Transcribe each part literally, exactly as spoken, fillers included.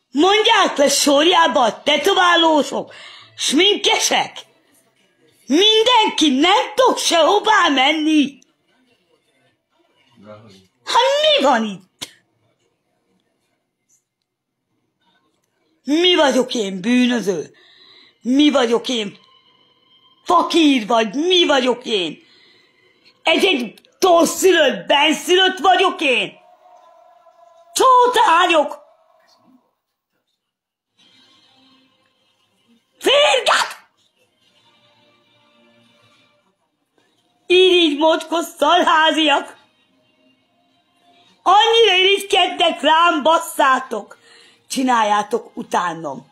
Mondják le sorjába tetoválósok, sminkesek. Mindenki nem tud sehová menni. Hát mi van itt? Mi vagyok én bűnöző? Mi vagyok én fakír vagy? Mi vagyok én? Egy-egy torszülött, benszülött vagyok én? Csótányok! Férget! Irigy mocskos szarháziak! Annyira irigykednek rám, basszátok! Csináljátok utánam!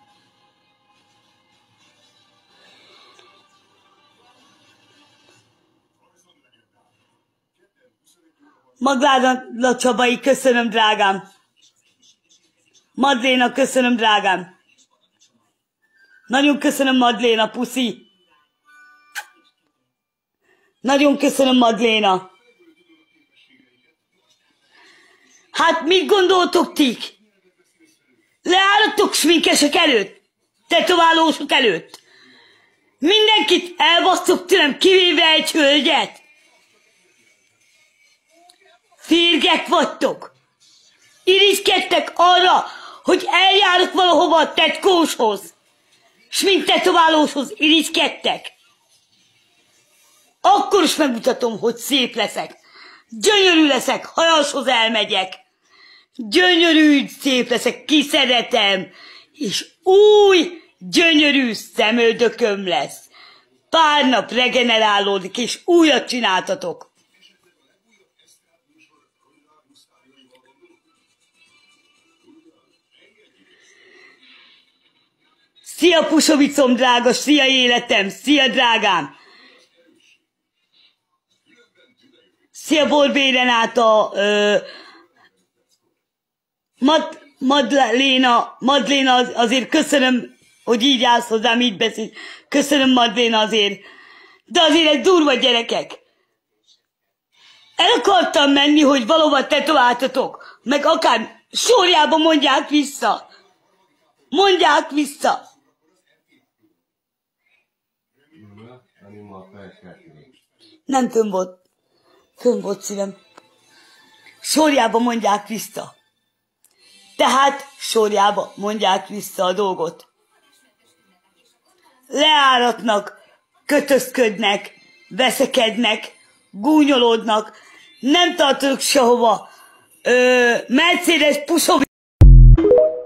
Magláda Csabai, köszönöm, drágám! Madléna, köszönöm, drágám! Nagyon köszönöm, Madléna, puszi! Nagyon köszönöm, Madléna! Hát mit gondoltok tik? Leállottok sminkesek előtt? Tetoválósok előtt? Mindenkit elbasztok tőlem, kivéve egy hölgyet? Férgek vagytok! Irigykedtek arra, hogy eljárok valahova a tetkóshoz! Smink tetoválóshoz irigykedtek! Akkor is megmutatom, hogy szép leszek! Gyönyörű leszek, hajashoz elmegyek! Gyönyörű, szép leszek, kiszeretem! És új, gyönyörű szemöldököm lesz! Pár nap regenerálódik, és újat csináltatok! Szia Pusovicom drága, szia életem, szia drágám! Szia Borbé Renáta, ö, Mad, Madléna, Madléna azért köszönöm, hogy így állsz hozzám, így beszélsz. Köszönöm, Madléna, azért. De azért egy durva, gyerekek. El akartam menni, hogy valóban tetováltatok, meg akár sorjába mondják vissza. Mondják vissza. Nem fönn volt. Fönn volt szívem. Sorjába mondják vissza. Tehát sorjába mondják vissza a dolgot. Leáratnak, kötözködnek, veszekednek, gúnyolódnak, nem tartanak sehova. Ö, Mercedes Pusovic.